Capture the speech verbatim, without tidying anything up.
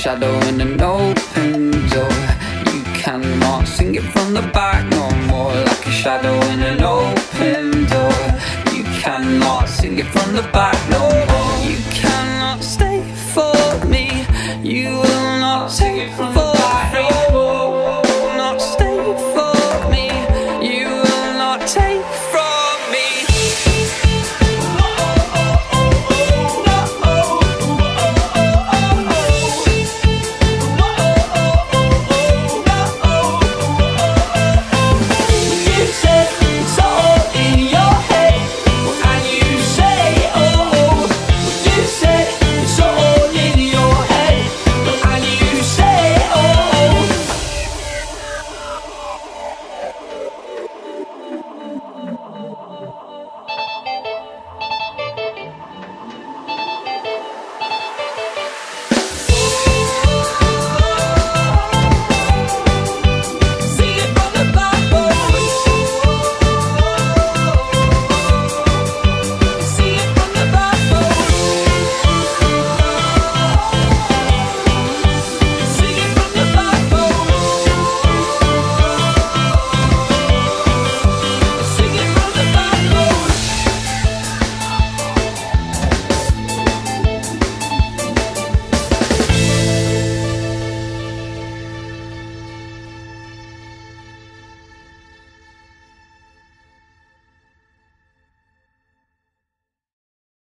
shadow in an open door. You cannot sing it from the back no more. Like a shadow in an open door. You cannot sing it from the back no more.